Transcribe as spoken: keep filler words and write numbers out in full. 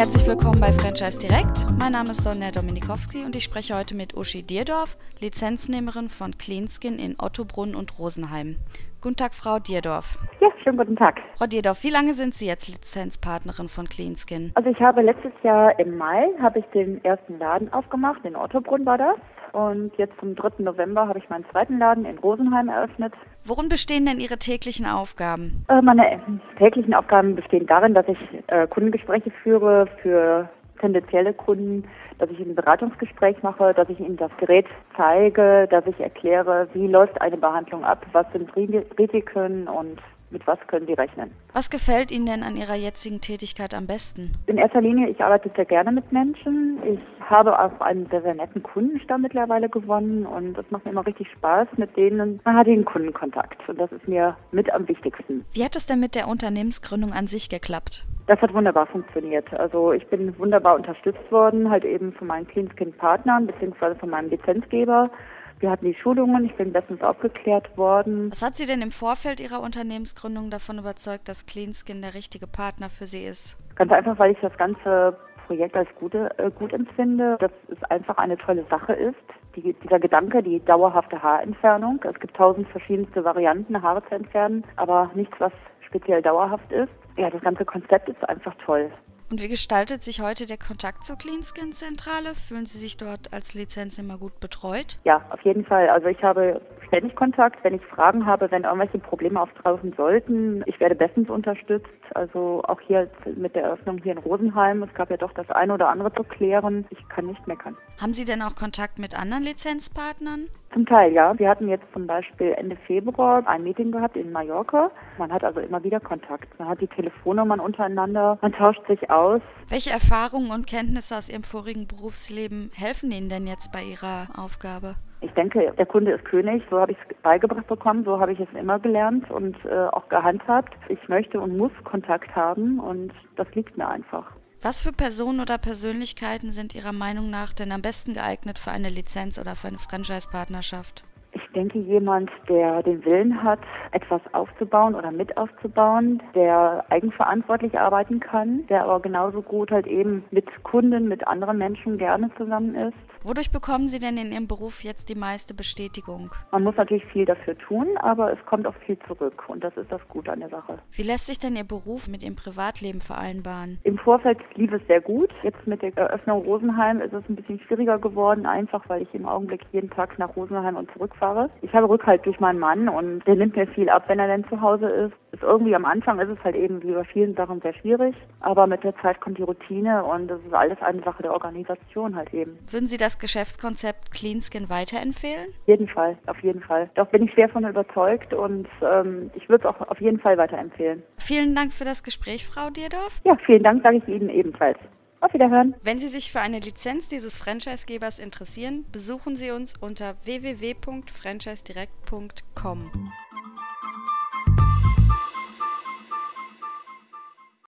Herzlich willkommen bei Franchise Direkt. Mein Name ist Sonja Dominikowski und ich spreche heute mit Uschi Dierdorf, Lizenznehmerin von Cleanskin in Ottobrunn und Rosenheim. Guten Tag, Frau Dierdorf. Ja, schönen guten Tag. Frau Dierdorf, wie lange sind Sie jetzt Lizenzpartnerin von Cleanskin? Also ich habe letztes Jahr im Mai habe ich den ersten Laden aufgemacht, in Ottobrunn war das. Und jetzt zum dritten November habe ich meinen zweiten Laden in Rosenheim eröffnet. Worin bestehen denn Ihre täglichen Aufgaben? Äh, meine täglichen Aufgaben bestehen darin, dass ich äh, Kundengespräche führe für tendenzielle Kunden, dass ich ein Beratungsgespräch mache, dass ich ihnen das Gerät zeige, dass ich erkläre, wie läuft eine Behandlung ab, was sind Risiken und mit was können Sie rechnen. Was gefällt Ihnen denn an Ihrer jetzigen Tätigkeit am besten? In erster Linie, ich arbeite sehr gerne mit Menschen. Ich habe auch einen sehr, sehr netten Kundenstamm mittlerweile gewonnen und es macht mir immer richtig Spaß mit denen. Man hat den Kundenkontakt und das ist mir mit am wichtigsten. Wie hat es denn mit der Unternehmensgründung an sich geklappt? Das hat wunderbar funktioniert. Also ich bin wunderbar unterstützt worden, halt eben von meinen Cleanskin-Partnern beziehungsweise von meinem Lizenzgeber. Wir hatten die Schulungen, ich bin bestens aufgeklärt worden. Was hat Sie denn im Vorfeld Ihrer Unternehmensgründung davon überzeugt, dass Cleanskin der richtige Partner für Sie ist? Ganz einfach, weil ich das ganze Projekt als gute, äh, gut empfinde, dass es einfach eine tolle Sache ist. Die, dieser Gedanke, die dauerhafte Haarentfernung. Es gibt tausend verschiedenste Varianten, Haare zu entfernen, aber nichts, was speziell dauerhaft ist. Ja, das ganze Konzept ist einfach toll. Und wie gestaltet sich heute der Kontakt zur Cleanskin-Zentrale? Fühlen Sie sich dort als Lizenznehmer gut betreut? Ja, auf jeden Fall. Also ich habe ständig Kontakt, wenn ich Fragen habe, wenn irgendwelche Probleme auftauchen sollten. Ich werde bestens unterstützt. Also auch hier mit der Eröffnung hier in Rosenheim. Es gab ja doch das eine oder andere zu klären. Ich kann nicht meckern. Haben Sie denn auch Kontakt mit anderen Lizenzpartnern? Zum Teil, ja. Wir hatten jetzt zum Beispiel Ende Februar ein Meeting gehabt in Mallorca. Man hat also immer wieder Kontakt. Man hat die Telefonnummern untereinander, man tauscht sich aus. Welche Erfahrungen und Kenntnisse aus Ihrem vorigen Berufsleben helfen Ihnen denn jetzt bei Ihrer Aufgabe? Ich denke, der Kunde ist König. So habe ich es beigebracht bekommen, so habe ich es immer gelernt und äh, auch gehandhabt. Ich möchte und muss Kontakt haben und das liegt mir einfach. Was für Personen oder Persönlichkeiten sind Ihrer Meinung nach denn am besten geeignet für eine Lizenz oder für eine Franchise-Partnerschaft? Ich denke, jemand, der den Willen hat, etwas aufzubauen oder mit aufzubauen, der eigenverantwortlich arbeiten kann, der aber genauso gut halt eben mit Kunden, mit anderen Menschen gerne zusammen ist. Wodurch bekommen Sie denn in Ihrem Beruf jetzt die meiste Bestätigung? Man muss natürlich viel dafür tun, aber es kommt auch viel zurück und das ist das Gute an der Sache. Wie lässt sich denn Ihr Beruf mit Ihrem Privatleben vereinbaren? Im Vorfeld lief es sehr gut. Jetzt mit der Eröffnung Rosenheim ist es ein bisschen schwieriger geworden, einfach weil ich im Augenblick jeden Tag nach Rosenheim und zurückfahre. Ich habe Rückhalt durch meinen Mann und der nimmt mir viel ab, wenn er denn zu Hause ist. Ist irgendwie am Anfang ist es halt eben wie bei vielen Sachen sehr schwierig, aber mit der Zeit kommt die Routine und das ist alles eine Sache der Organisation halt eben. Würden Sie das Geschäftskonzept Cleanskin weiterempfehlen? Auf jeden Fall, auf jeden Fall. Doch bin ich sehr von überzeugt und ähm, ich würde es auch auf jeden Fall weiterempfehlen. Vielen Dank für das Gespräch, Frau Dierdorf. Ja, vielen Dank, sage ich Ihnen ebenfalls. Auf Wiederhören. Wenn Sie sich für eine Lizenz dieses Franchisegebers interessieren, besuchen Sie uns unter w w w punkt franchise direkt punkt com.